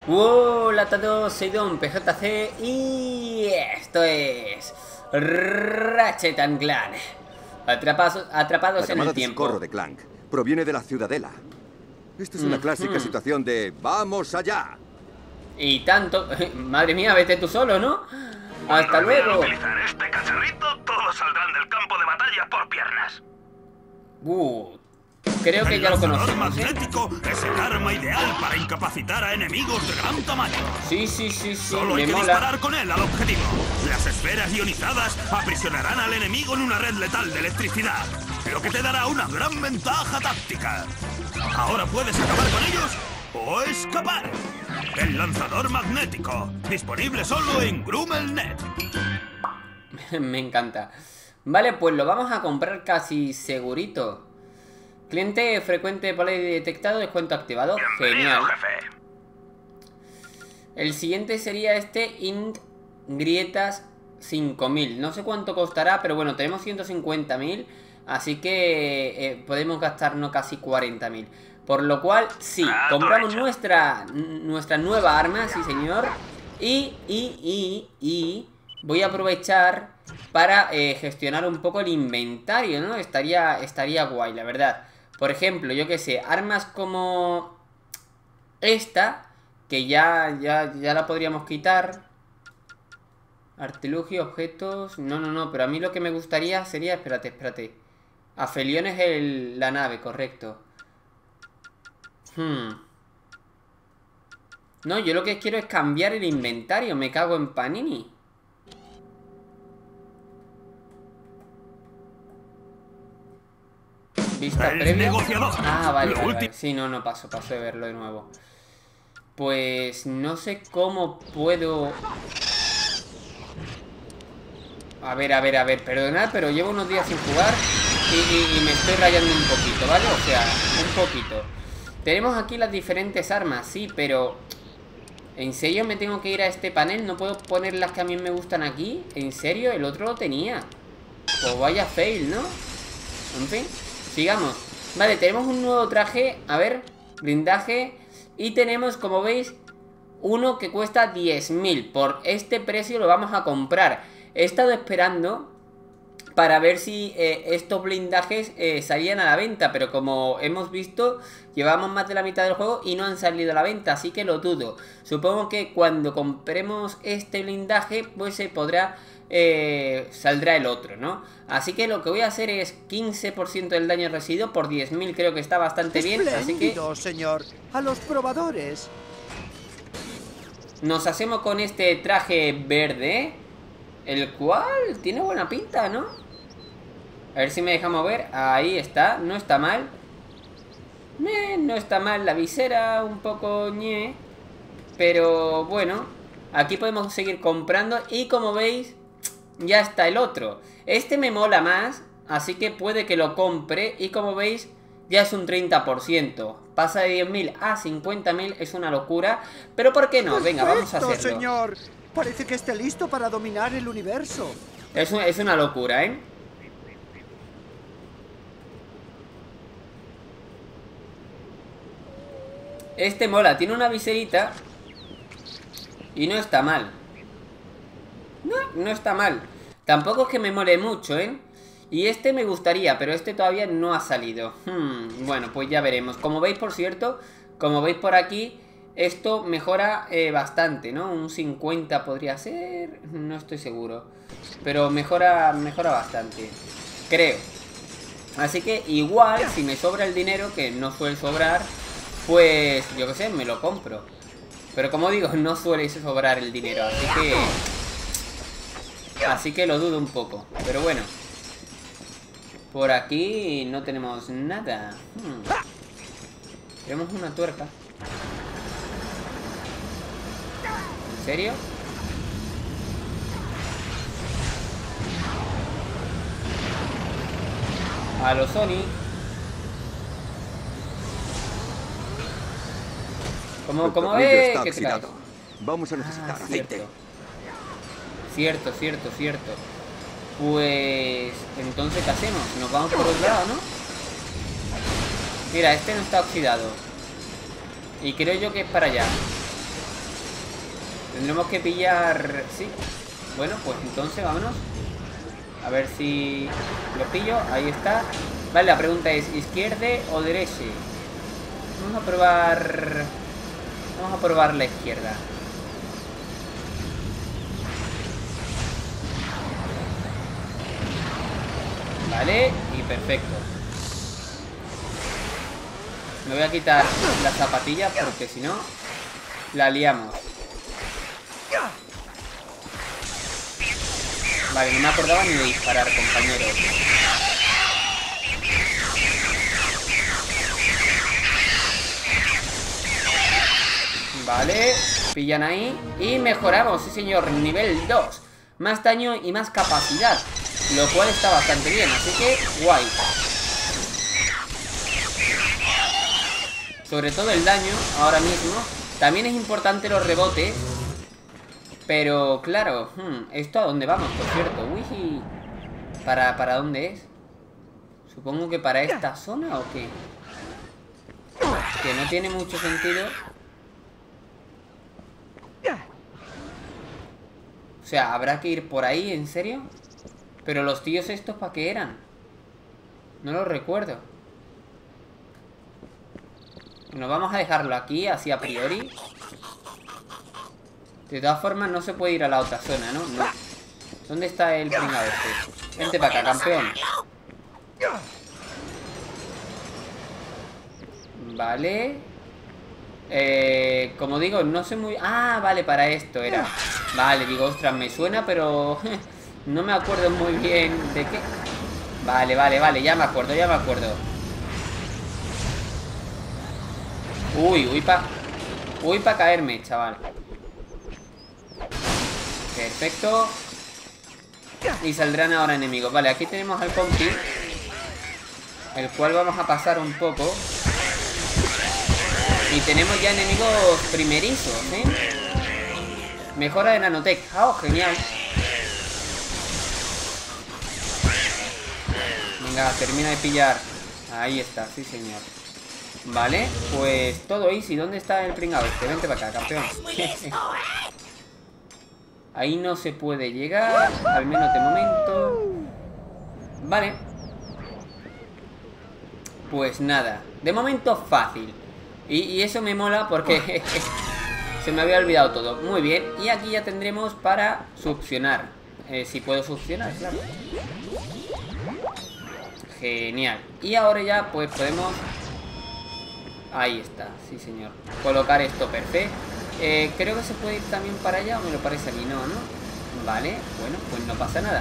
Hola a todos, soy Don PJC y esto es Ratchet and Clank. Atrapados La en llamada el de socorro tiempo. de Clank proviene de la Ciudadela. Esto es una clásica situación de ¡vamos allá! Y tanto... Madre mía, vete tú solo, ¿no? Hasta Cuando olviden luego. utilizar este cacharrito, todos saldrán del campo de batalla por piernas. Creo que El ya lo lanzador conocemos, ¿eh? magnético es el arma ideal para incapacitar a enemigos de gran tamaño. Sí, Solo me hay que mola. disparar con él al objetivo. Las esferas ionizadas aprisionarán al enemigo en una red letal de electricidad, lo que te dará una gran ventaja táctica. Ahora puedes acabar con ellos o escapar. El lanzador magnético, disponible solo en Grummelnet. Me encanta. Vale, pues lo vamos a comprar casi segurito. Cliente frecuente por ahí detectado, descuento activado. Bienvenido, Genial. jefe. El siguiente sería este Int Grietas 5000. No sé cuánto costará, pero bueno, tenemos 150.000. Así que podemos gastarnos casi 40.000. Por lo cual, sí, compramos nuestra nueva arma, sí señor. Y voy a aprovechar para gestionar un poco el inventario, ¿no? Estaría guay, la verdad. Por ejemplo, yo que sé, armas como esta, que ya la podríamos quitar. Artilugio, objetos... No, pero a mí lo que me gustaría sería... Espérate. Afelion es la nave, correcto. No, yo lo que quiero es cambiar el inventario. Me cago en Panini. Vista previa. Ah, vale. Sí, no paso de verlo de nuevo. Pues no sé cómo puedo... A ver, perdonad, pero llevo unos días sin jugar y me estoy rayando un poquito, ¿vale? O sea, un poquito. Tenemos aquí las diferentes armas, sí, pero... ¿En serio me tengo que ir a este panel? ¿No puedo poner las que a mí me gustan aquí? ¿En serio? El otro lo tenía. Pues vaya fail, ¿no? En fin, sigamos. Vale, tenemos un nuevo traje. A ver, blindaje. Y tenemos, como veis, uno que cuesta 10.000. Por este precio lo vamos a comprar. He estado esperando para ver si estos blindajes salían a la venta, pero como hemos visto, llevamos más de la mitad del juego y no han salido a la venta, así que lo dudo. Supongo que cuando compremos este blindaje, pues se podrá... saldrá el otro, ¿no? Así que lo que voy a hacer es 15% del daño residuo por 10.000, creo que está bastante bien, así que... señor, a los probadores. Nos hacemos con este traje verde, el cual tiene buena pinta, ¿no? A ver si me deja mover. Ahí está, no está mal. No está mal la visera, un poco ñe. Pero bueno, aquí podemos seguir comprando. Y como veis, ya está el otro. Este me mola más, así que puede que lo compre. Y como veis, ya es un 30%. Pasa de 10.000 a 50.000, es una locura. Pero ¿por qué no? Venga, vamos a hacerlo. Señor, parece que esté listo para dominar el universo. Es una locura, ¿eh? Este mola, tiene una viserita y no está mal. No está mal. Tampoco es que me mole mucho, ¿eh? Y este me gustaría, pero este todavía no ha salido. Bueno, pues ya veremos. Como veis, por cierto, como veis por aquí, esto mejora bastante, ¿no? Un 50 podría ser, no estoy seguro. Pero mejora bastante, creo. Así que igual, si me sobra el dinero, que no suele sobrar, pues yo qué sé, me lo compro. Pero como digo, no suele sobrar el dinero, así que lo dudo un poco. Pero bueno, por aquí no tenemos nada. Tenemos una tuerca. ¿En serio? A los Sony. Como ve que trae. Vamos a necesitar aceite. Cierto. Pues... entonces, ¿qué hacemos? Nos vamos por otro lado, ¿no? Mira, este no está oxidado. Y creo yo que es para allá. Tendremos que pillar... Sí. Bueno, pues entonces vámonos. A ver si lo pillo. Ahí está. Vale, la pregunta es, ¿izquierda o derecha? Vamos a probar... Vamos a probar la izquierda. Vale, y perfecto. Me voy a quitar las zapatillas porque si no, la liamos. Vale, no me acordaba ni de disparar, compañeros. Vale, pillan ahí. Y mejoramos, sí señor, nivel 2. Más daño y más capacidad, lo cual está bastante bien, así que guay. Sobre todo el daño, ahora mismo. También es importante los rebotes. Pero, claro, ¿esto a dónde vamos, por cierto? Uy, ¿Para dónde es? Supongo que para esta zona, ¿o qué? Que no tiene mucho sentido. O sea, ¿habrá que ir por ahí? ¿En serio? Pero los tíos estos, ¿para qué eran? No los recuerdo. Bueno, vamos a dejarlo aquí, así a priori. De todas formas, no se puede ir a la otra zona, ¿no? No. ¿Dónde está el pringado este? Vente para acá, campeón. Vale. Como digo, no sé muy... Ah, vale, para esto era. Vale, digo, ostras, me suena, pero... no me acuerdo muy bien de qué. Vale, vale, vale, ya me acuerdo, ya me acuerdo. Uy pa caerme, chaval. Perfecto. Y saldrán ahora enemigos. Vale, aquí tenemos al Pompi, el cual vamos a pasar un poco. Y tenemos ya enemigos primerizos, ¿eh? Mejora de nanotech. Oh, genial. Venga, termina de pillar. Ahí está, sí señor. Vale, pues todo easy. ¿Dónde está el pringado este? Vente para acá, campeón. Ahí no se puede llegar, al menos de momento. Vale. Pues nada, de momento fácil. Y eso me mola porque se me había olvidado todo. Muy bien, y aquí ya tendremos para succionar. Si puedo succionar, claro. Genial. Y ahora ya pues podemos... Ahí está, sí señor. Colocar esto perfecto. Creo que se puede ir también para allá, o me lo parece a mí, no, ¿no? Vale, bueno, pues no pasa nada.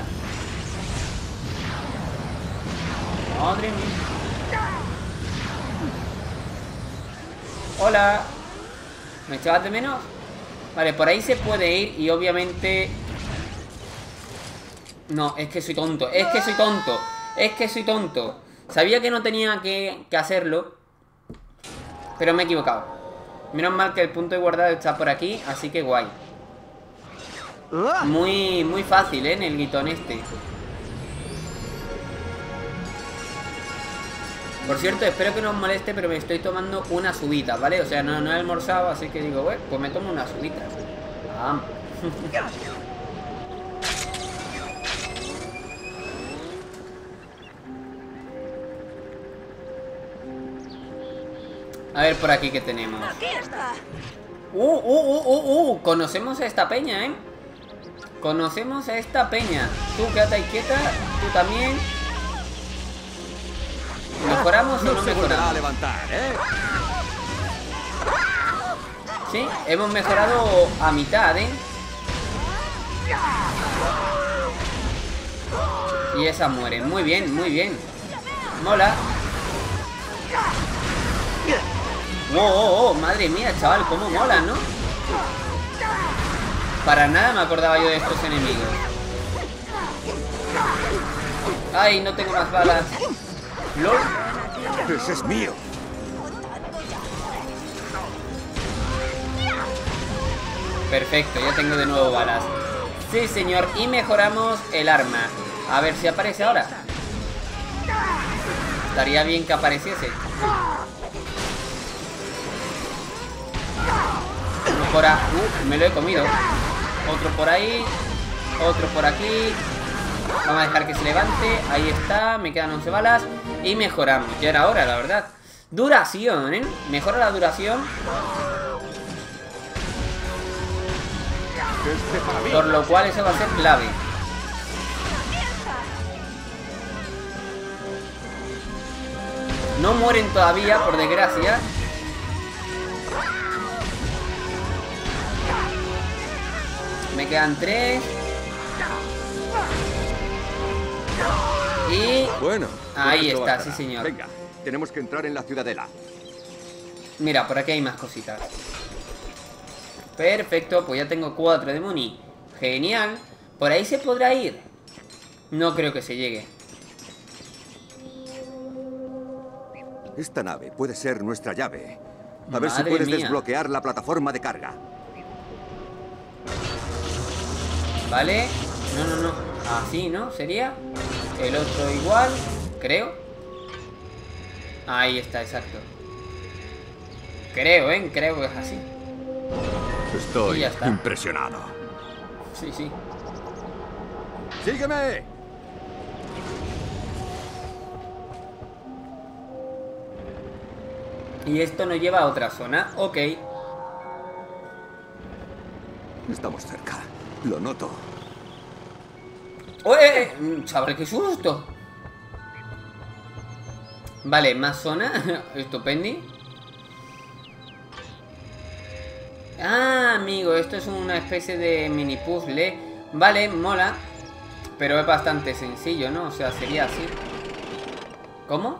Madre mía. Hola. ¿Me echabas de menos? Vale, por ahí se puede ir y obviamente... No, es que soy tonto, es que soy tonto. Es que soy tonto. Sabía que no tenía que hacerlo, pero me he equivocado. Menos mal que el punto de guardado está por aquí, así que guay. Muy fácil, ¿eh? En el guitón este. Por cierto, espero que no os moleste, pero me estoy tomando una subita, ¿vale? O sea, no he almorzado, así que digo, bueno, pues me tomo una subita. Ah. A ver por aquí qué tenemos. Conocemos a esta peña, ¿eh? Conocemos a esta peña. Tú quédate ahí quieta, tú también. ¿Mejoramos o no mejoramos? A levantar, ¿eh? Sí, hemos mejorado a mitad, ¿eh? Y esa muere. Muy bien, muy bien. Mola. Madre mía, chaval, cómo mola, ¿no? Para nada me acordaba yo de estos enemigos. Ay, no tengo más balas. ¡Lol! ¡Ese es mío! Perfecto, ya tengo de nuevo balas. Sí, señor, y mejoramos el arma. A ver si aparece ahora. Estaría bien que apareciese. por ahí. Me lo he comido. Otro por ahí. Otro por aquí. Vamos a dejar que se levante. Ahí está. Me quedan 11 balas. Y mejoramos. Ya era hora, la verdad. Duración, ¿eh? Mejora la duración. Por lo cual eso va a ser clave. No mueren todavía, por desgracia. Me quedan 3. Y... Bueno. Ahí esto está, bastará. sí señor. Venga, tenemos que entrar en la ciudadela. Mira, por aquí hay más cositas. Perfecto, pues ya tengo 4 de muni. Genial. ¿Por ahí se podrá ir? No creo que se llegue. Esta nave puede ser nuestra llave. A ver si Madre puedes mía. desbloquear la plataforma de carga. Vale. No. Así, ¿no? ¿Sería? El otro igual, creo. Ahí está, exacto. Creo, ¿eh? Creo que es así. Y Estoy ya está. impresionado. Sí, sí. ¡Sígueme! Y esto nos lleva a otra zona. Ok. Estamos cerca. Lo noto. ¡Ué! Chaval, qué susto. Vale, más zona. Estupendi. Ah, amigo, esto es una especie de mini puzzle. Vale, mola. Pero es bastante sencillo, ¿no? O sea, sería así. ¿Cómo?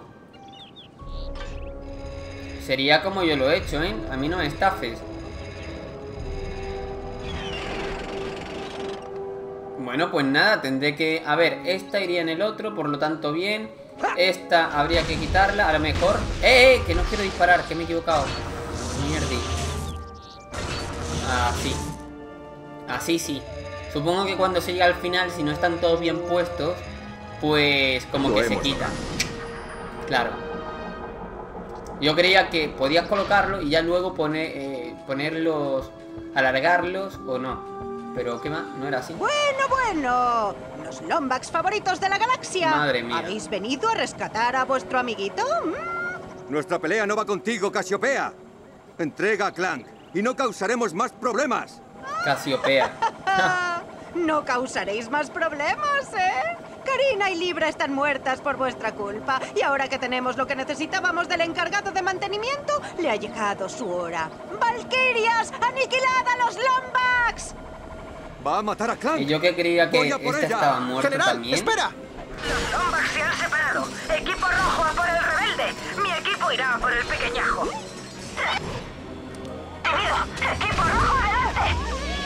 Sería como yo lo he hecho, ¿eh? A mí no me estafes. Bueno, pues nada, tendré que... A ver, esta iría en el otro, por lo tanto bien. Esta habría que quitarla, a lo mejor... Que no quiero disparar, que me he equivocado. Mierda. Así. Así sí. Supongo que cuando se llega al final, si no están todos bien puestos, pues como Lo que se hemos quitan. Claro. Yo creía que podías colocarlo y ya luego ponerlos, alargarlos o no. Pero ¿qué más? No era así. Bueno. Los Lombax favoritos de la galaxia. Madre mía. ¿Habéis venido a rescatar a vuestro amiguito? Nuestra pelea no va contigo, Casiopea. Entrega a Clank y no causaremos más problemas. Casiopea. No causaréis más problemas, ¿eh? Karina y Libra están muertas por vuestra culpa. Y ahora que tenemos lo que necesitábamos del encargado de mantenimiento, le ha llegado su hora. ¡Valquirias! ¡Aniquilad a los Lombax! Va a matar a Clank. Y yo que creía que Voy a por esta ella. estaba muerta General, también. espera. Los Lombax se han separado. Equipo rojo a por el rebelde. Mi equipo irá a por el pequeñajo. Tenido. Equipo rojo adelante.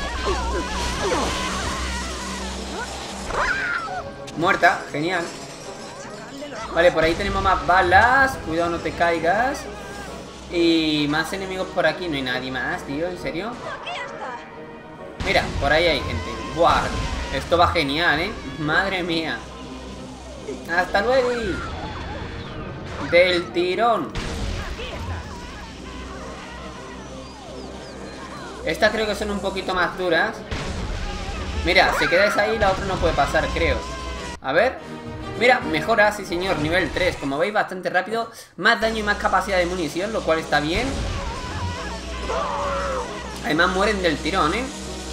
Muerta, genial. Vale, por ahí tenemos más balas. Cuidado, no te caigas. Y más enemigos por aquí. No hay nadie más, tío, ¿en serio? Mira, por ahí hay gente. Buah, esto va genial, ¿eh? Madre mía. Hasta luego. Del tirón. Estas creo que son un poquito más duras. Mira, se queda esa ahí y la otra no puede pasar, creo. A ver. Mira, mejora, sí señor, nivel 3. Como veis, bastante rápido. Más daño y más capacidad de munición, lo cual está bien. Además mueren del tirón, ¿eh?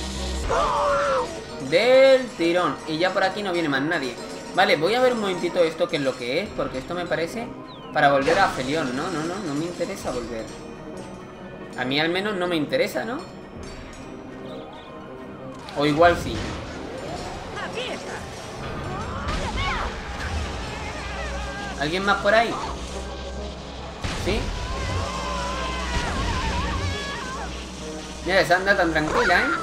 Del tirón. Y ya por aquí no viene más nadie. Vale, voy a ver un momentito esto, qué es lo que es. Porque esto me parece para volver a Felión. No me interesa volver. A mí al menos no me interesa, ¿no? O igual sí. ¿Alguien más por ahí? ¿Sí? Mira, esa anda tan tranquila, ¿eh?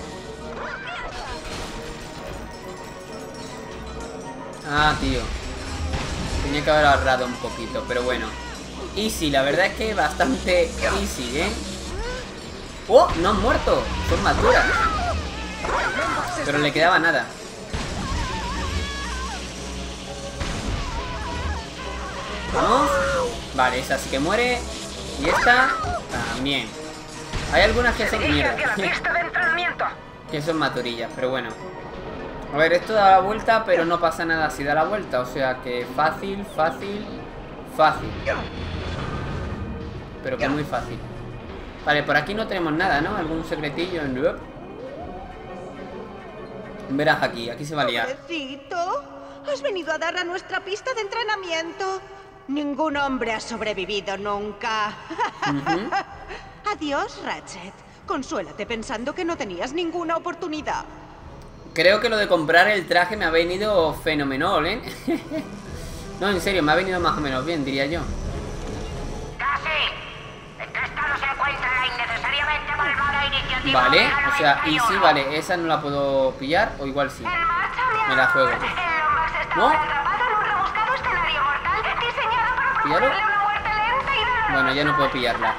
Ah, tío. Tenía que haber ahorrado un poquito, pero bueno. Easy, la verdad es que bastante easy, ¿eh? ¡Oh! No han muerto. Son más duras. Pero le quedaba nada. Vamos. Vale, esa sí que muere. Y esta también. Hay algunas que son Dirige mierda. hacia la pista de entrenamiento. Que son maturillas, pero bueno. A ver, esto da la vuelta, pero no pasa nada si da la vuelta. O sea que fácil, fácil, fácil. Pero que muy fácil. Vale, por aquí no tenemos nada, ¿no? ¿Algún secretillo? No. Verás aquí se va a liar. Pobrecito, has venido a dar a nuestra pista de entrenamiento. Ningún hombre ha sobrevivido nunca. Adiós, Ratchet. Consuélate pensando que no tenías ninguna oportunidad. Creo que lo de comprar el traje me ha venido fenomenal, ¿eh? No, en serio, me ha venido más o menos bien, diría yo. Casi. ¿En qué estado se encuentra la innecesariamente malvada iniciativa? Vale, Omega o sea, 91? y sí, vale, esa no la puedo pillar, o igual sí. En marcha, mi Me la juego. amor. El Lombax está ¿No? atrapado en un rebuscado escenario mortal diseñado para ¿Píllalo? provocarle una muerte lenta y dolorosa. Bueno, ya no puedo pillarla.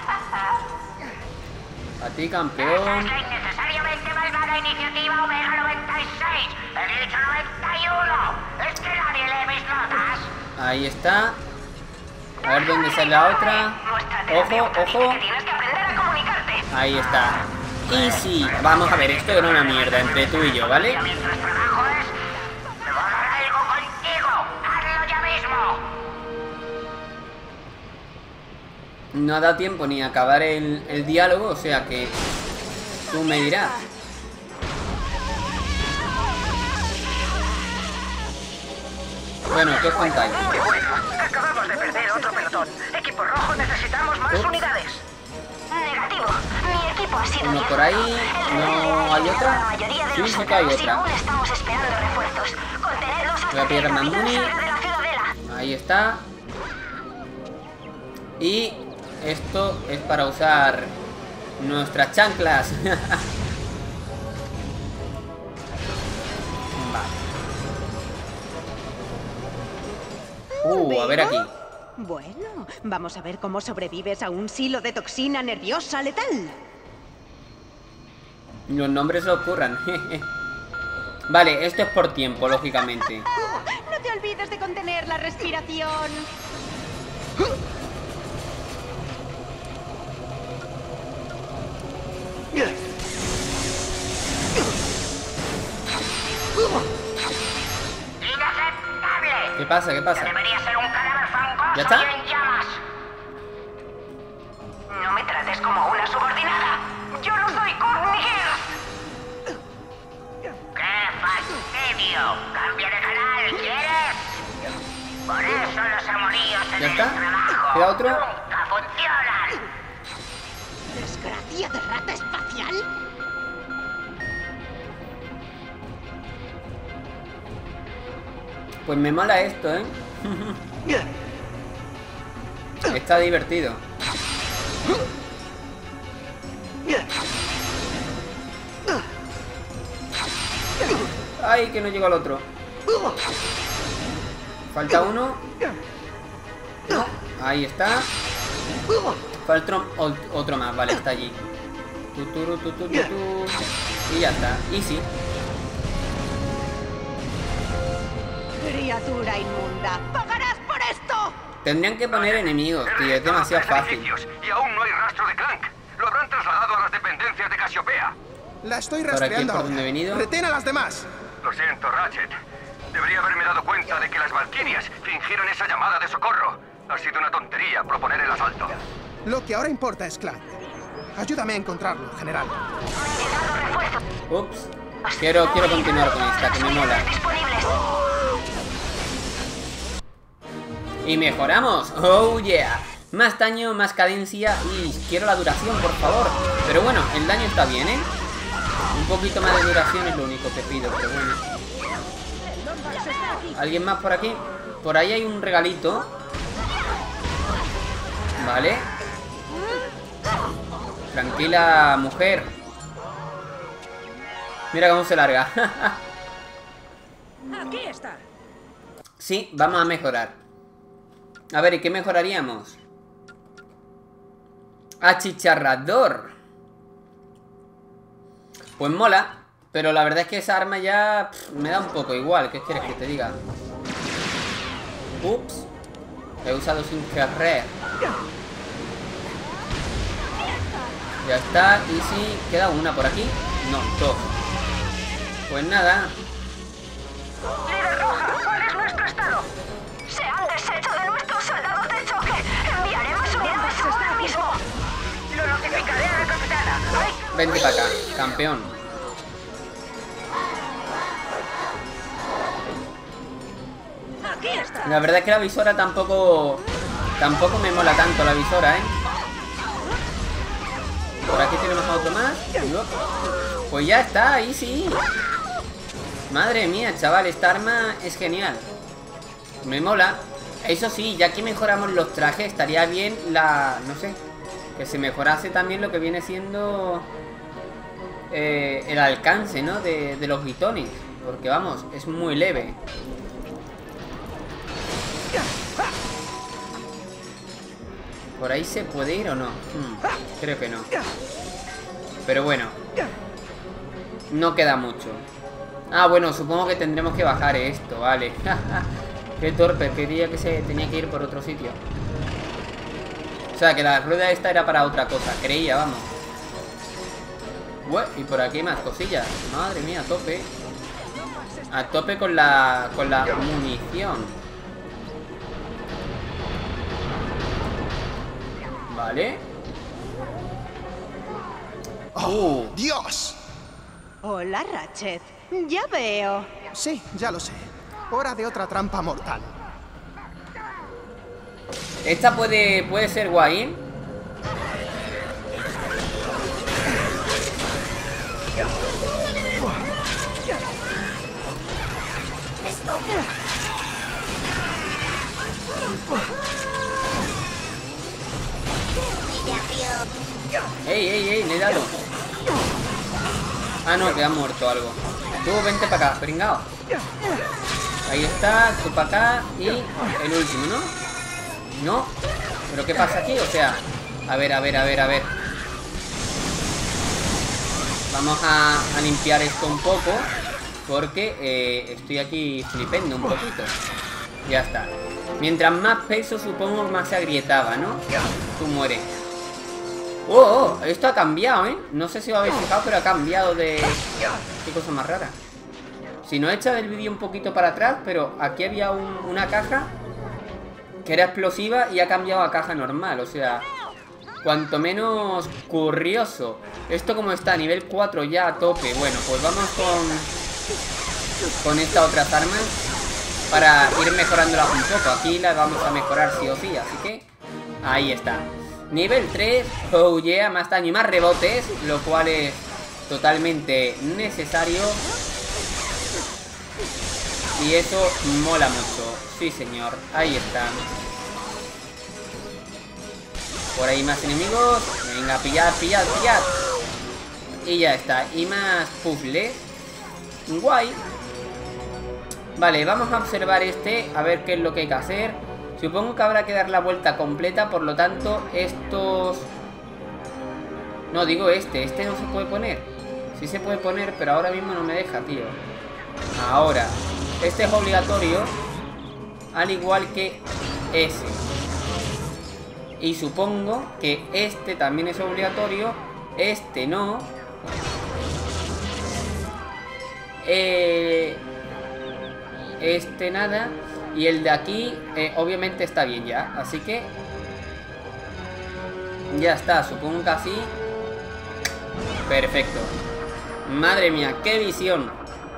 A ti, Esa campeón. es la innecesariamente malvada iniciativa Omega 96. He dicho 91. Es que nadie lee mis notas. Ahí está. A ver dónde sale la otra. Ojo, ojo. Tienes que aprender a comunicarte. Ahí está. Easy. Vamos a ver, esto era una mierda entre tú y yo, ¿vale? Mientras trabajo es... Me voy a dar algo contigo. Hazlo ya mismo. No ha dado tiempo ni a acabar el diálogo, o sea que tú me dirás. Bueno, ¿qué os contáis? Muy bueno. Acabamos de perder otro pelotón. Equipo rojo, necesitamos más unidades. Negativo. Mi equipo ha sido Uno por ahí. ¿No hay otra? Sí, sí que hay otra. Aún estamos esperando refuerzos. Contenerlos Voy a hasta que el pillar más capitán muni. salga de la ciudadela. Ahí está. Y esto es para usar nuestras chanclas. Vale. A ver aquí. Bueno, vamos a ver cómo sobrevives a un silo de toxina nerviosa letal. Los nombres se ocurran. Vale, esto es por tiempo, lógicamente. No te olvides de contener la respiración. Inaceptable. ¿Qué pasa? ¿Qué pasa? Debería ser un cadáver fangoso ¿Ya está? y en llamas. No me trates como una subordinada. Yo no soy Courtney Hills. ¡Qué fastidio! ¡Cambia de canal, quieres! Por eso los amoríos en ¿Ya el está? trabajo ¿Queda otro? nunca funcionan. ¿Desgracia de rata espacial? Pues me mola esto, ¿eh? Está divertido. Ay, que no llegó al otro. Falta uno. No, ahí está. Falta otro más, vale, está allí. Tuturu, tuturu, tuturu. Y ya está, easy. Criatura inmunda, ¡pagarás por esto! Tendrían que poner enemigos, tío, es demasiado fácil. Y aún no hay rastro de Clank. Lo habrán trasladado a las dependencias de Casiopea. La estoy Por aquí, rastreando por ahora. donde he venido. Retén a las demás. Lo siento, Ratchet. Debería haberme dado cuenta de que las Valquirias fingieron esa llamada de socorro. Ha sido una tontería proponer el asalto. Lo que ahora importa es Clank. Ayúdame a encontrarlo, general. Ups. Quiero continuar con esta, que me mola. Disponibles. Y mejoramos. Oh yeah. Más daño, más cadencia. Y quiero la duración, por favor. Pero bueno, el daño está bien, ¿eh? Un poquito más de duración es lo único que pido, pero bueno. ¿Alguien más por aquí? Por ahí hay un regalito. Vale. Tranquila, mujer. Mira cómo se larga. Aquí está. Sí, vamos a mejorar. A ver, ¿y qué mejoraríamos? Achicharrador. Pues mola. Pero la verdad es que esa arma ya me da un poco igual. ¿Qué quieres que te diga? Ups. He usado sin querer. Ya está. Y si queda una por aquí. No, dos. Pues nada. Líder Roja, ¿cuál es nuestro estado? Se han deshecho de nuestros soldados de choque. Enviaremos unidades ahora mismo. Lo notificaré a la capitana. Vente para acá, campeón. Aquí está. La verdad es que la visora tampoco me mola tanto la visora, ¿eh? Por aquí tenemos a otro más. Pues ya está, ahí sí. Madre mía, chaval, esta arma es genial. Me mola. Eso sí, ya que mejoramos los trajes, estaría bien no sé, que se mejorase también lo que viene siendo el alcance, ¿no? De los bitones. Porque vamos, es muy leve. ¿Por ahí se puede ir o no? Creo que no. Pero bueno, no queda mucho. Ah, bueno, supongo que tendremos que bajar esto, vale. Qué torpe, quería que tenía que ir por otro sitio. O sea, que la rueda esta era para otra cosa, creía, vamos. Y por aquí más cosillas. Madre mía, a tope. A tope con la munición. Vale. ¡Dios! Hola, Ratchet. Ya veo. Sí, ya lo sé. Hora de otra trampa mortal. Esta puede ser guay. ¡Ey! Le he dado. Ah, no, que ha muerto algo. Tú, vente para acá, pringao. Ahí está, tú para acá. Y el último, ¿no? No. ¿Pero qué pasa aquí? O sea, a ver. Vamos a limpiar esto un poco. Porque estoy aquí flipendo un poquito. Ya está. Mientras más peso, supongo, más se agrietaba, ¿no? Tú mueres. Oh, esto ha cambiado, ¿eh? No sé si os habéis fijado, pero ha cambiado de... Qué cosa más rara. Si no he echado el vídeo un poquito para atrás, pero aquí había una caja que era explosiva y ha cambiado a caja normal. O sea, cuanto menos curioso. Esto como está, nivel 4 ya a tope. Bueno, pues vamos con estas otras armas para ir mejorándolas un poco. Aquí las vamos a mejorar sí o sí, así que ahí está. Nivel 3, oh yeah, más daño y más rebotes, lo cual es totalmente necesario. Y eso mola mucho. Sí, señor, ahí está. Por ahí más enemigos. Venga, pillad. Y ya está, y más puzzles. Guay. Vale, vamos a observar a ver qué es lo que hay que hacer. Supongo que habrá que dar la vuelta completa, por lo tanto, estos... No, digo este no se puede poner. Sí se puede poner, pero ahora mismo no me deja, tío. Ahora, este es obligatorio, al igual que ese. Y supongo que este también es obligatorio, este no. Este nada. Y el de aquí, obviamente está bien ya. Así que ya está, supongo que así. Perfecto. Madre mía, qué visión.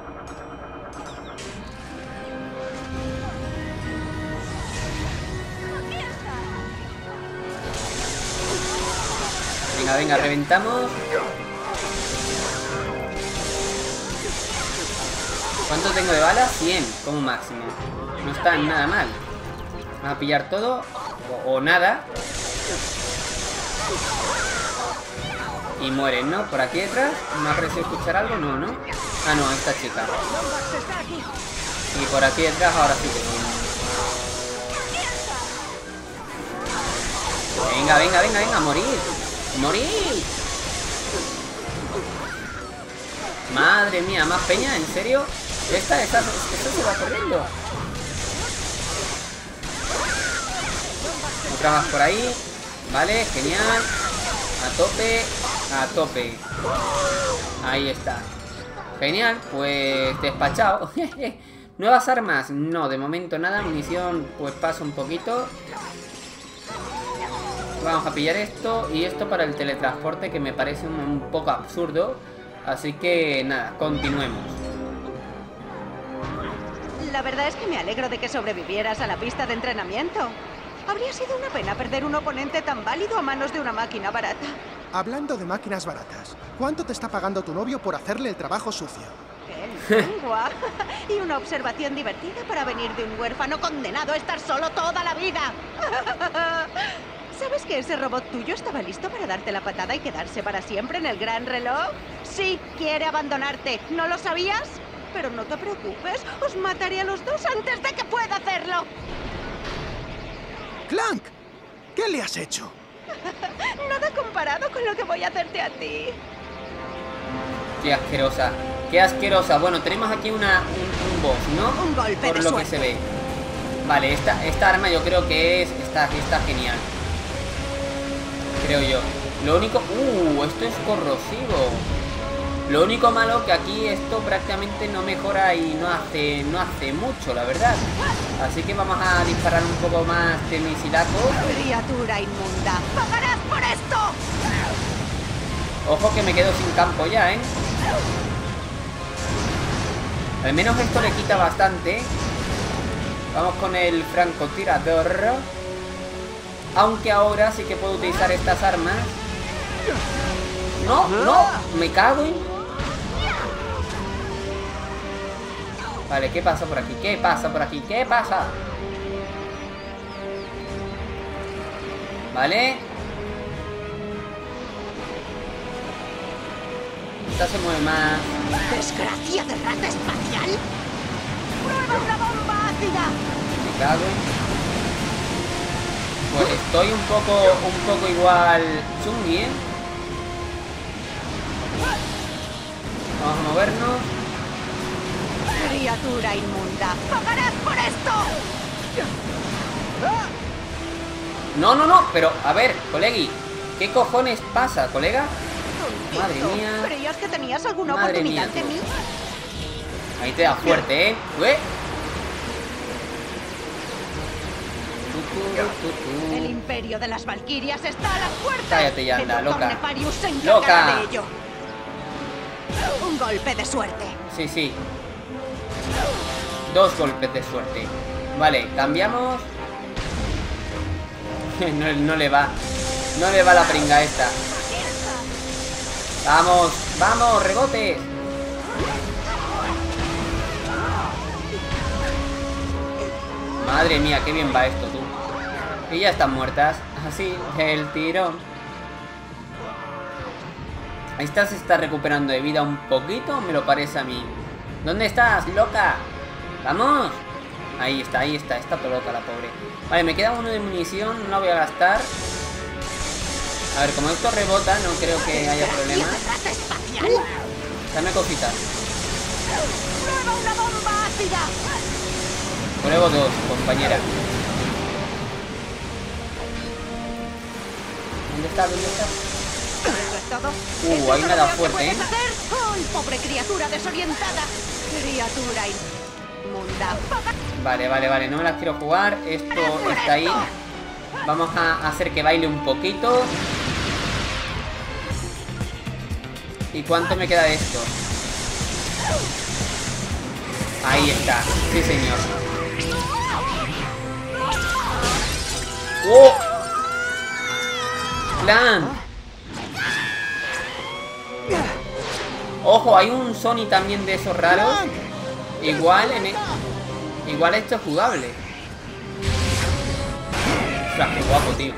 Venga, reventamos. ¿Cuánto tengo de balas? 100 como máximo. No está nada mal. Vamos a pillar todo o nada. Y mueren, ¿no? Por aquí detrás. ¿Me ha parecido escuchar algo? No, ¿no? Ah, no, esta chica. Y por aquí detrás ahora sí que sí. Venga, morir. ¡Morir! Madre mía, más peña, ¿en serio? Esta se va corriendo. Otra más por ahí. Vale, genial. A tope. A tope. Ahí está. Genial, pues despachado. ¿Nuevas armas? No, de momento nada. Munición, pues paso un poquito. Vamos a pillar esto y esto para el teletransporte, que me parece un poco absurdo. Así que nada, continuemos. La verdad es que me alegro de que sobrevivieras a la pista de entrenamiento. Habría sido una pena perder un oponente tan válido a manos de una máquina barata. Hablando de máquinas baratas, ¿cuánto te está pagando tu novio por hacerle el trabajo sucio? ¡Qué lengua! Y una observación divertida para venir de un huérfano condenado a estar solo toda la vida. ¿Sabes que ese robot tuyo estaba listo para darte la patada y quedarse para siempre en el gran reloj? Sí, quiere abandonarte. ¿No lo sabías? Pero no te preocupes, os mataré a los dos antes de que pueda hacerlo. ¡Clank! ¿Qué le has hecho? Nada comparado con lo que voy a hacerte a ti. Qué asquerosa. Qué asquerosa. Bueno, tenemos aquí un boss, ¿no? Un golpe por de lo suerte. que se ve. Vale, esta arma yo creo que está genial. Creo yo. Lo único... esto es corrosivo. Lo único malo que aquí esto prácticamente no mejora y no hace mucho, la verdad. Así que vamos a disparar un poco más de misilaco. Criatura inmunda, ¡pagarás por esto! Ojo que me quedo sin campo ya, ¿eh? Al menos esto le quita bastante. Vamos con el francotirador. Aunque ahora sí que puedo utilizar estas armas. No, no, me cago en... Vale, ¿qué pasa por aquí? ¿Qué pasa por aquí? ¿Qué pasa? Vale. Esta se mueve más. ¡Desgracia de rata espacial! ¡Prueba una bomba ácida! Me cago en... Pues estoy un poco igual chungui, ¿eh? Vamos a movernos. Criatura inmunda, ¡pagarás por esto! No, no, no, pero a ver, colegui, ¿qué cojones pasa, colega? Madre mía. ¿Creías que tenías alguna Madre oportunidad mía, de tú. mí? Ahí te da fuerte, ¿eh? ¡Ué! El imperio de las Valquirias está a las puertas. Cállate ya, anda, El loca. Doctor Nefarius se encargará ¡Loca! de ello. Un golpe de suerte. Sí, sí. 2 golpes de suerte. Vale, cambiamos. No le va. No le va la pringa esta. Vamos, vamos, rebote. Madre mía, qué bien va esto, tú. Y ya están muertas. Así, el tirón. Esta se está recuperando de vida un poquito, me lo parece a mí. ¿Dónde estás, loca? ¡Vamos! Ahí está, está todo loca la pobre. Vale, me queda uno de munición, no la voy a gastar. A ver, como esto rebota, no creo que haya problema. ¡Rata espacial! Dame cositas. ¡Prueba una bomba ácida! Pruebo 2, compañera. ¿Dónde está? ¿Dónde está? ¿Eso es todo? Ahí me ha dado fuerte, ¿eh? ¡Ay, pobre criatura desorientada! Criatura inmunda. Vale, vale, vale, no me las quiero jugar. Esto está ahí. Vamos a hacer que baile un poquito. ¿Y cuánto me queda de esto? Ahí está, sí señor. ¡Oh! ¡Clan! Ojo, hay un Sony también de esos raros. Igual igual esto es jugable. Ostras, qué guapo, tío.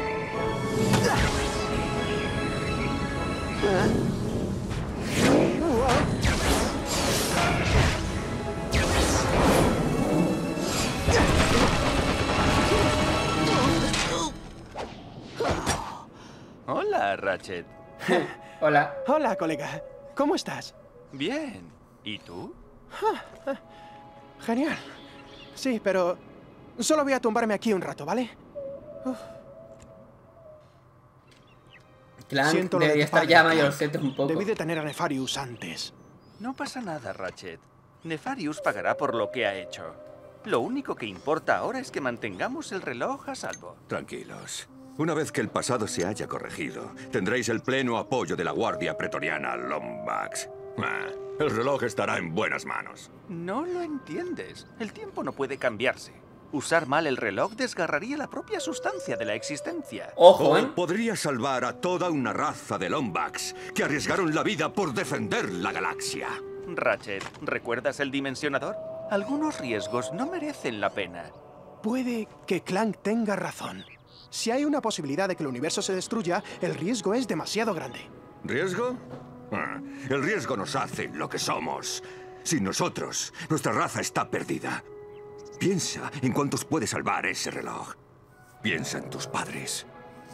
Hola, Ratchet. Hola. Hola, colega. ¿Cómo estás? Bien. ¿Y tú? Genial. Sí, pero solo voy a tumbarme aquí un rato, ¿vale? Clank Siento lo de debería tu estar padre, ya mayor, Clank. siento un poco. Debí detener a Nefarius antes. No pasa nada, Ratchet. Nefarius pagará por lo que ha hecho. Lo único que importa ahora es que mantengamos el reloj a salvo. Tranquilos. Una vez que el pasado se haya corregido, tendréis el pleno apoyo de la Guardia Pretoriana Lombax. El reloj estará en buenas manos. No lo entiendes. El tiempo no puede cambiarse. Usar mal el reloj desgarraría la propia sustancia de la existencia. Ojo, O podría salvar a toda una raza de Lombax que arriesgaron la vida por defender la galaxia. Ratchet, ¿recuerdas el dimensionador? Algunos riesgos no merecen la pena. Puede que Clank tenga razón. Si hay una posibilidad de que el universo se destruya, el riesgo es demasiado grande. ¿Riesgo? El riesgo nos hace lo que somos. Sin nosotros, nuestra raza está perdida. Piensa en cuántos puede salvar ese reloj. Piensa en tus padres.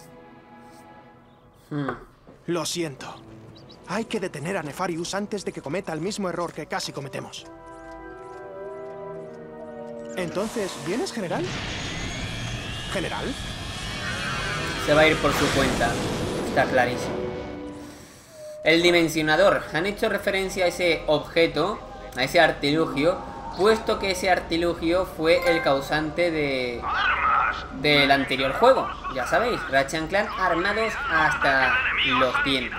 Lo siento. Hay que detener a Nefarius antes de que cometa el mismo error que casi cometemos. Entonces, ¿vienes, general? ¿General? Se va a ir por su cuenta. Está clarísimo. El dimensionador. Han hecho referencia a ese objeto, a ese artilugio, puesto que ese artilugio fue el causante del anterior juego. Ya sabéis, Ratchet & Clank armados hasta los dientes.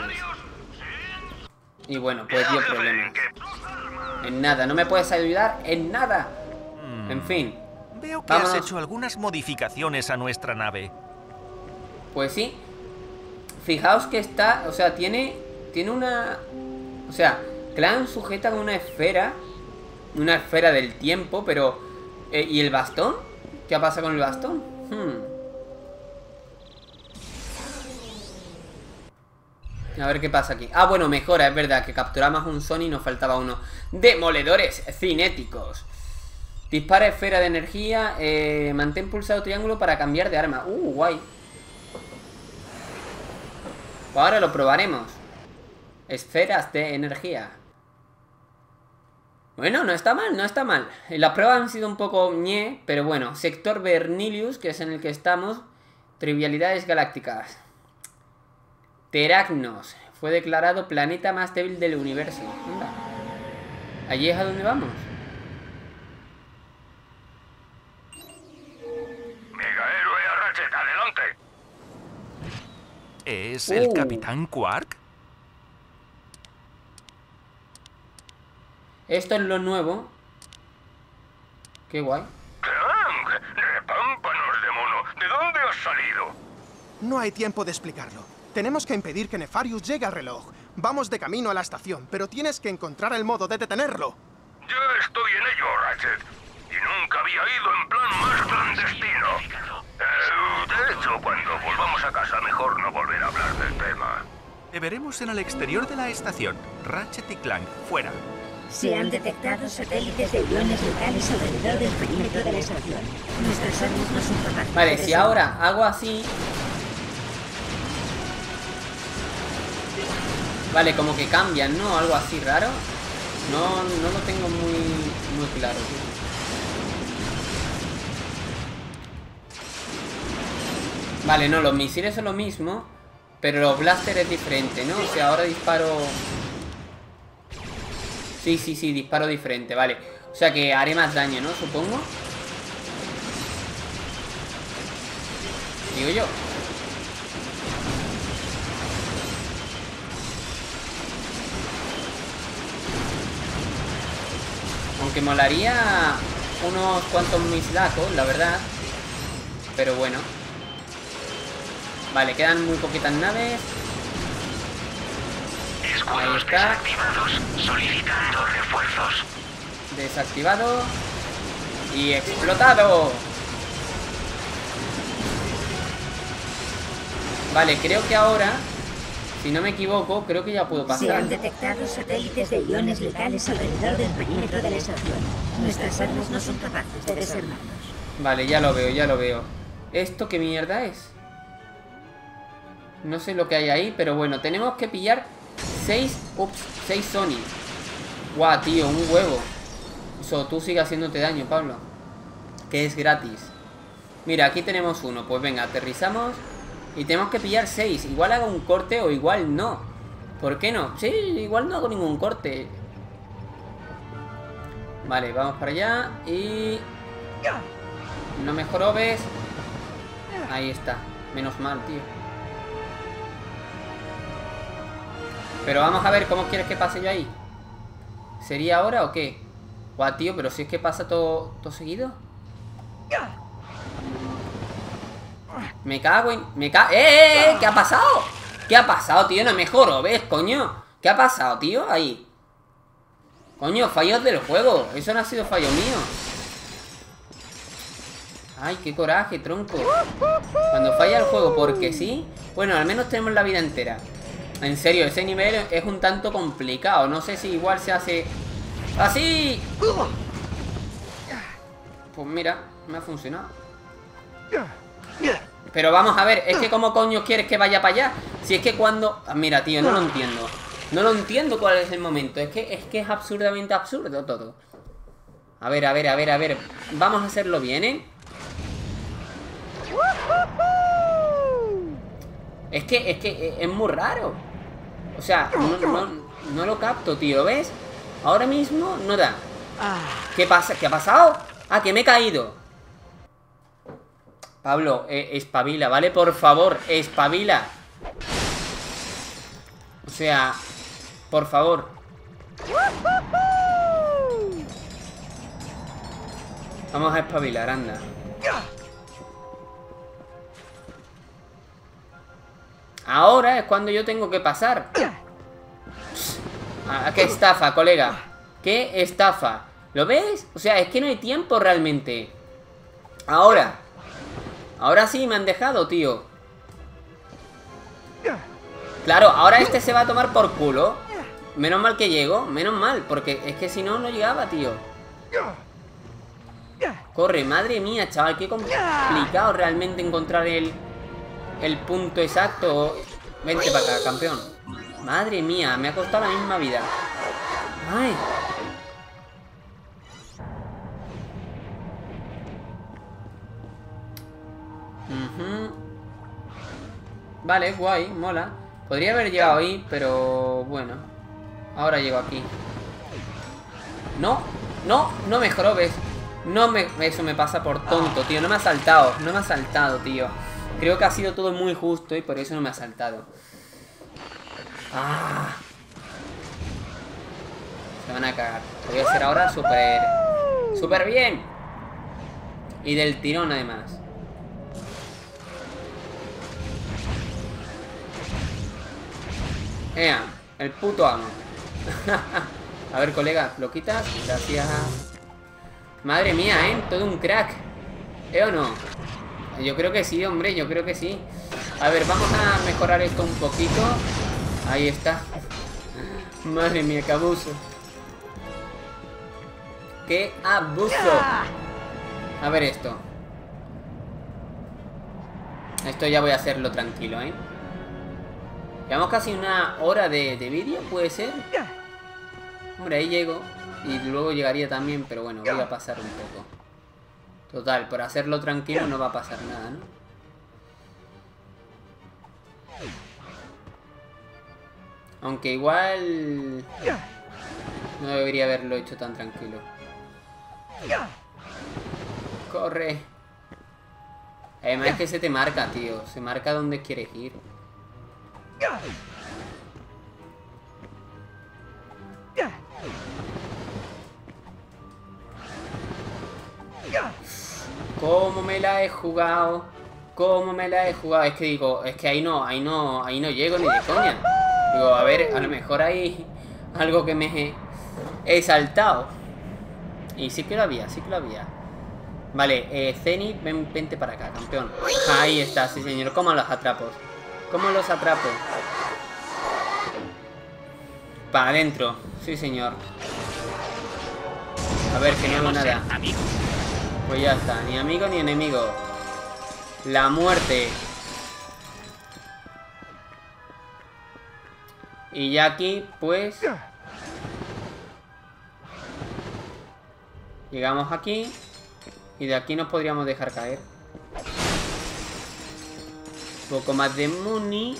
Y bueno, pues dio problemas. En nada, no me puedes ayudar en nada. En fin. Veo que has hecho algunas modificaciones a nuestra nave. Pues sí. Fijaos que está, o sea, tiene una... O sea, Clank sujeta con una esfera del tiempo, pero... ¿y el bastón? ¿Qué pasa con el bastón? A ver qué pasa aquí. Ah, bueno, mejora, es verdad que capturamos un Sony y nos faltaba uno. Demoledores cinéticos. Dispara esfera de energía. Mantén pulsado triángulo para cambiar de arma. Guay. Pues ahora lo probaremos. Esferas de energía. Bueno, no está mal, no está mal. Las pruebas han sido un poco ñe, pero bueno. Sector Bernilius, que es en el que estamos. Trivialidades galácticas. Teragnos. Fue declarado planeta más débil del universo. Anda. ¿Allí es a donde vamos? Megahéroe a Ratchet, adelante. ¿Es el Capitán Quark? Esto es lo nuevo. Qué guay. Clank, repámpanos de mono. ¿De dónde has salido? No hay tiempo de explicarlo. Tenemos que impedir que Nefarius llegue al reloj. Vamos de camino a la estación, pero tienes que encontrar el modo de detenerlo. Ya estoy en ello, Ratchet. Y nunca había ido en plan más clandestino. De hecho, cuando volvamos a casa, mejor no volver a hablar del tema. Te veremos en el exterior de la estación. Ratchet y Clank, fuera. Se han detectado satélites de iones letales alrededor del perímetro de la estación. Nuestras armas no son capaces. Vale, si ahora hago así... Vale, como que cambian, ¿no? Algo así raro. No lo tengo muy claro, tío. Vale, no, los misiles son lo mismo, pero los blaster es diferente, ¿no? O sea, ahora disparo... Sí, disparo diferente, vale. O sea que haré más daño, ¿no? Supongo. Digo yo. Aunque molaría unos cuantos misilacos, la verdad. Pero bueno. Vale, quedan muy poquitas naves. Ahí está. Solicitando refuerzos. Desactivado. Y explotado. Vale, creo que ahora, si no me equivoco, creo que ya puedo pasar. Se han detectado satélites de iones letales alrededor del perímetro de la estación. Nuestras armas no son capaces de desarmarlos. Vale, ya lo veo. ¿Esto qué mierda es? No sé lo que hay ahí, pero bueno, tenemos que pillar 6 Sony. Guau, tío, un huevo. Eso, tú sigue haciéndote daño, Pablo. Que es gratis. Mira, aquí tenemos uno. Pues venga, aterrizamos. Y tenemos que pillar 6. Igual hago un corte o igual no. ¿Por qué no? Sí, igual no hago ningún corte. Vale, vamos para allá. Y... no me jorobes. Ahí está. Menos mal, tío. Pero vamos a ver, ¿cómo quieres que pase yo ahí? ¿Sería ahora o qué? Guau, tío, pero si es que pasa todo seguido. Me cago en... ¿Qué ha pasado? ¿Qué ha pasado, tío? No me jorobes, coño. ¿Qué ha pasado, tío? Ahí. Coño, fallos del juego. Eso no ha sido fallo mío. Ay, qué coraje, tronco. Cuando falla el juego porque sí. Bueno, al menos tenemos la vida entera. En serio, ese nivel es un tanto complicado. No sé si igual se hace así. Pues mira, me ha funcionado. Pero vamos a ver, es que ¿cómo coño quieres que vaya para allá? Si es que cuando... mira, tío, no lo entiendo. No lo entiendo cuál es el momento. Es que es absurdamente absurdo todo. A ver. Vamos a hacerlo bien, ¿eh? Es que es muy raro. O sea, no lo capto, tío, ¿ves? Ahora mismo no da. ¿Qué pasa? ¿Qué ha pasado? Ah, que me he caído. Pablo, espabila, ¿vale? Por favor, espabila. O sea, por favor. Vamos a espabilar, anda. Ahora es cuando yo tengo que pasar. ¿Qué estafa, colega? ¿Qué estafa? ¿Lo ves? O sea, es que no hay tiempo realmente. Ahora sí me han dejado, tío. Claro, ahora este se va a tomar por culo. Menos mal que llego, menos mal. Porque es que si no, no llegaba, tío. Corre, madre mía, chaval. Qué complicado realmente encontrar el punto exacto. Vente para acá, campeón. Madre mía, me ha costado la misma vida. Ay. Vale, guay, mola. Podría haber llegado ahí, pero bueno. Ahora llego aquí. No me jorobes. Eso me pasa por tonto, tío. No me ha saltado, tío. Creo que ha sido todo muy justo y por eso no me ha saltado. Se van a cagar. Lo voy a hacer ahora súper bien. Y del tirón además. El puto amo. A ver, colega, ¿lo quitas? Gracias. Madre mía, todo un crack. ¿O no? Yo creo que sí, hombre, yo creo que sí. A ver, vamos a mejorar esto un poquito. Ahí está. Madre mía, qué abuso. ¡Qué abuso! A ver esto. Esto ya voy a hacerlo tranquilo, ¿eh? Llevamos casi una hora de vídeo, ¿puede ser? Hombre, ahí llego. Y luego llegaría también, pero bueno, voy a pasar un poco. Total, por hacerlo tranquilo no va a pasar nada, ¿no? Aunque igual... no debería haberlo hecho tan tranquilo. ¡Corre! Además es que se te marca, tío. Se marca dónde quieres ir. ¿Cómo me la he jugado? ¿Cómo me la he jugado? Es que digo, es que ahí no llego ni de coña. Digo, a ver, a lo mejor hay algo que me he saltado. Y sí que lo había, Vale, Zenith, vente para acá, campeón. Ahí está, sí señor. ¿Cómo los atrapo? ¿Cómo los atrapo? Para adentro, sí señor. A ver, que no hago nada. Pues ya está, ni amigo ni enemigo. La muerte. Y ya aquí, pues... llegamos aquí. Y de aquí nos podríamos dejar caer. poco más de money.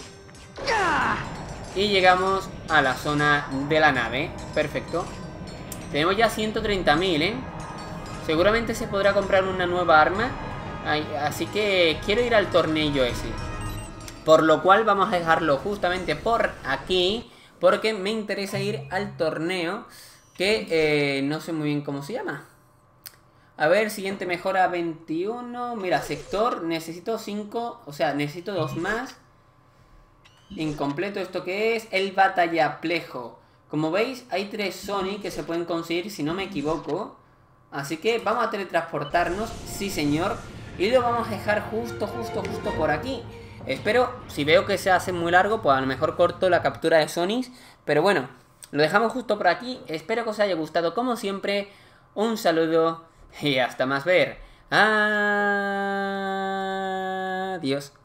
Y llegamos a la zona de la nave. Perfecto. Tenemos ya 130.000, ¿eh? Seguramente se podrá comprar una nueva arma. Así que quiero ir al torneo ese. Por lo cual vamos a dejarlo justamente por aquí, porque me interesa ir al torneo que no sé muy bien cómo se llama. A ver, siguiente mejora 21. Mira, sector, necesito 5. O sea, necesito 2 más. Incompleto, ¿esto qué es? El batallaplejo. Como veis, hay 3 Sony que se pueden conseguir, si no me equivoco. Así que vamos a teletransportarnos, sí señor. Y lo vamos a dejar justo por aquí. Espero, si veo que se hace muy largo, pues a lo mejor corto la captura de Sonys. Pero bueno, lo dejamos justo por aquí. Espero que os haya gustado como siempre. Un saludo y hasta más ver. Adiós.